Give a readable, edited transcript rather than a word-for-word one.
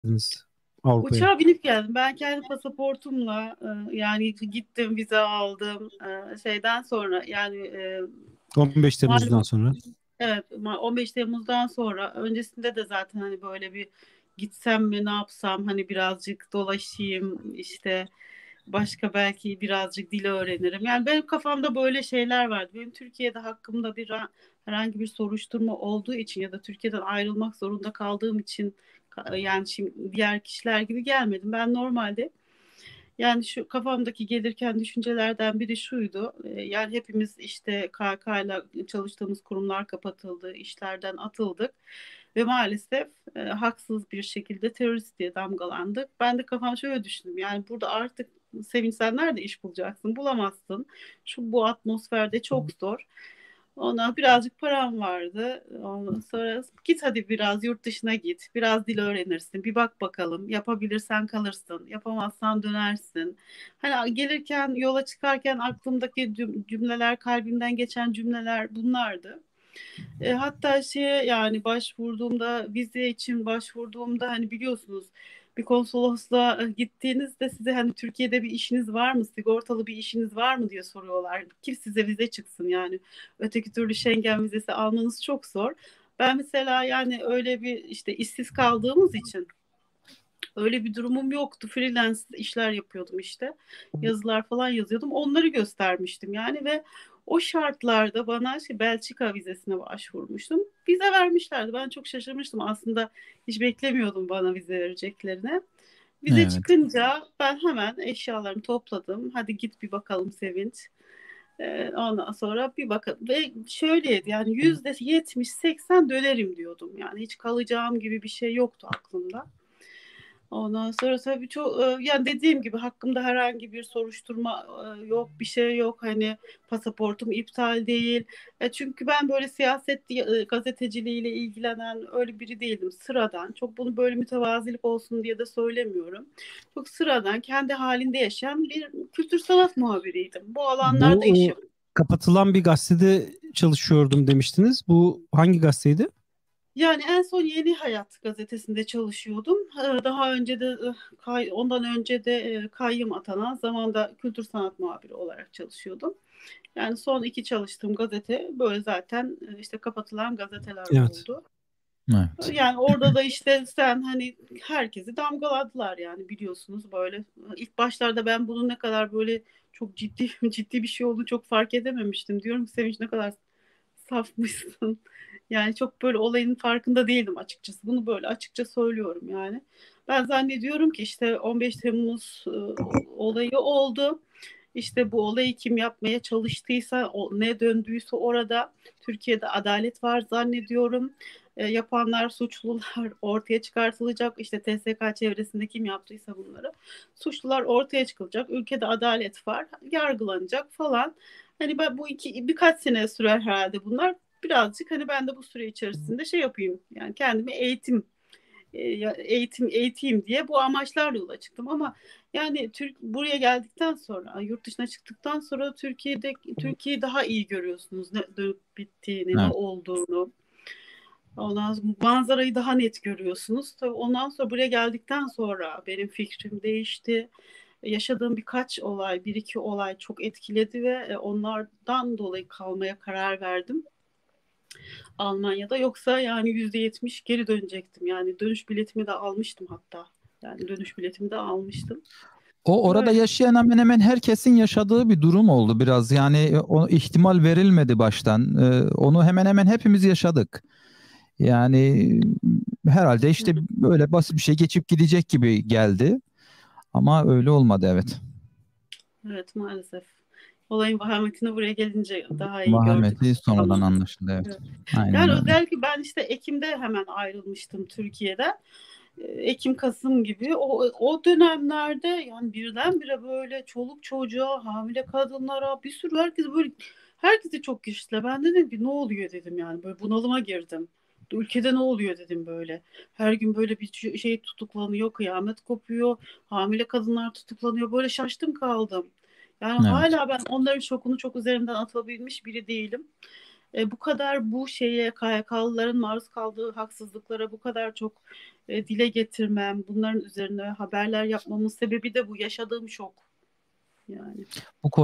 geldiniz Avrupa'ya? Uçağa binip geldim. Ben kendi pasaportumla yani gittim, vize aldım. Şeyden sonra yani 15 Temmuz'dan malum, sonra. evet, 15 Temmuz'dan sonra öncesinde de zaten hani böyle bir gitsem mi ne yapsam, hani birazcık dolaşayım işte, başka belki birazcık dil öğrenirim. Yani benim kafamda böyle şeyler vardı. Benim Türkiye'de hakkımda herhangi bir soruşturma olduğu için ya da Türkiye'den ayrılmak zorunda kaldığım için yani şimdi diğer kişiler gibi gelmedim. Ben normalde yani şu kafamdaki gelirken düşüncelerden biri şuydu. Yani hepimiz işte KK ile çalıştığımız kurumlar kapatıldı, işlerden atıldık ve maalesef haksız bir şekilde terörist diye damgalandık. Ben de kafam şöyle düşündüm. Yani burada artık Sevinç, sen nerede iş bulacaksın? Bulamazsın. Bu atmosferde çok zor. Ona birazcık param vardı. Ondan sonra git hadi biraz yurt dışına git. Biraz dil öğrenirsin. Bir bak bakalım. Yapabilirsen kalırsın. Yapamazsan dönersin. Hani gelirken, yola çıkarken aklımdaki cümleler, kalbimden geçen cümleler bunlardı. Hatta şeye, yani başvurduğumda, vize için başvurduğumda, hani biliyorsunuz, bir konsolosluğa gittiğinizde size hani Türkiye'de bir işiniz var mı, sigortalı bir işiniz var mı diye soruyorlar. Kim size vize çıksın yani. Öteki türlü Schengen vizesi almanız çok zor. Ben mesela yani öyle bir işte işsiz kaldığımız için öyle bir durumum yoktu. Freelance işler yapıyordum işte. Yazılar falan yazıyordum. Onları göstermiştim yani ve o şartlarda bana Belçika vizesine başvurmuştum. Vize vermişlerdi. Ben çok şaşırmıştım. Aslında hiç beklemiyordum bana vize vereceklerini. Vize Evet. çıkınca ben hemen eşyalarımı topladım. Hadi git bir bakalım Sevinç. Ondan sonra bir bakalım. Ve şöyleydi, yani %70-80 dönerim diyordum. Yani hiç kalacağım gibi bir şey yoktu aklımda. Ondan sonra tabii çok yani dediğim gibi hakkımda herhangi bir soruşturma yok, bir şey yok. Hani pasaportum iptal değil. Çünkü ben böyle siyaset gazeteciliğiyle ilgilenen öyle biri değildim. Sıradan. Çok bunu böyle mütevazilik olsun diye de söylemiyorum. Çok sıradan, kendi halinde yaşayan bir kültür sanat muhabiriydim. Bu alanlarda Bu iş yapıyorum. kapatılan bir gazetede çalışıyordum demiştiniz. Bu hangi gazeteydi? Yani en son Yeni Hayat gazetesinde çalışıyordum. Daha önce de ondan önce de kayyım atanan zamanda kültür sanat muhabiri olarak çalışıyordum. Yani son iki çalıştığım gazete böyle zaten işte kapatılan gazeteler Evet. oldu. Evet. Yani orada da işte sen hani herkesi damgaladılar yani, biliyorsunuz böyle. İlk başlarda ben bunun ne kadar böyle çok ciddi ciddi bir şey olduğunu çok fark edememiştim. Diyorum ki Sevinç, ne kadar safmışsın. Yani çok böyle olayın farkında değildim açıkçası. Bunu böyle açıkça söylüyorum yani. Ben zannediyorum ki işte 15 Temmuz olayı oldu. İşte bu olayı kim yapmaya çalıştıysa, ne döndüyse orada Türkiye'de adalet var zannediyorum. Yapanlar, suçlular ortaya çıkartılacak. İşte TSK çevresinde kim yaptıysa bunları. Suçlular ortaya çıkılacak. Ülkede adalet var. Yargılanacak falan. Hani ben bu birkaç sene sürer herhalde bunlar. Birazcık hani ben de bu süre içerisinde şey yapayım. Yani kendimi eğiteyim diye bu amaçlarla yola çıktım. Ama yani buraya geldikten sonra, yurt dışına çıktıktan sonra Türkiye'yi daha iyi görüyorsunuz, ne dönüp bittiğini, ne Evet. olduğunu. Ondan sonra manzarayı daha net görüyorsunuz. Tabii ondan sonra buraya geldikten sonra benim fikrim değişti. Yaşadığım birkaç olay, bir iki olay çok etkiledi ve onlardan dolayı kalmaya karar verdim Almanya'da. Yoksa yani %70 geri dönecektim. Yani dönüş biletimi de almıştım hatta. Yani dönüş biletimi de almıştım. O orada Böyle. yaşayan hemen hemen herkesin yaşadığı bir durum oldu biraz. Yani o ihtimal verilmedi baştan. Onu hemen hemen hepimiz yaşadık. Yani herhalde işte böyle basit bir şey geçip gidecek gibi geldi. Ama öyle olmadı, evet. Evet, maalesef. Olayın vahametini buraya gelince daha iyi gördük. Vahameti sonradan Anladım. anlaşıldı, evet. Evet. Aynen Yani öyle. özellikle ben işte Ekim'de hemen ayrılmıştım Türkiye'den. Ekim, Kasım gibi o dönemlerde yani birdenbire böyle çoluk çocuğa, hamile kadınlara, bir sürü herkes böyle, herkesi çok geçtiler. Ben dedim ki ne oluyor dedim, yani böyle bunalıma girdim. Ülkede ne oluyor dedim böyle. Her gün böyle bir şey tutuklanıyor, kıyamet kopuyor, hamile kadınlar tutuklanıyor. Böyle şaştım kaldım. Yani Evet. hala ben onların şokunu çok üzerimden atabilmiş biri değilim. bu kadar bu şeye KYK'lıların maruz kaldığı haksızlıklara bu kadar çok dile getirmem, bunların üzerine haberler yapmamın sebebi de bu yaşadığım şok yani. Bu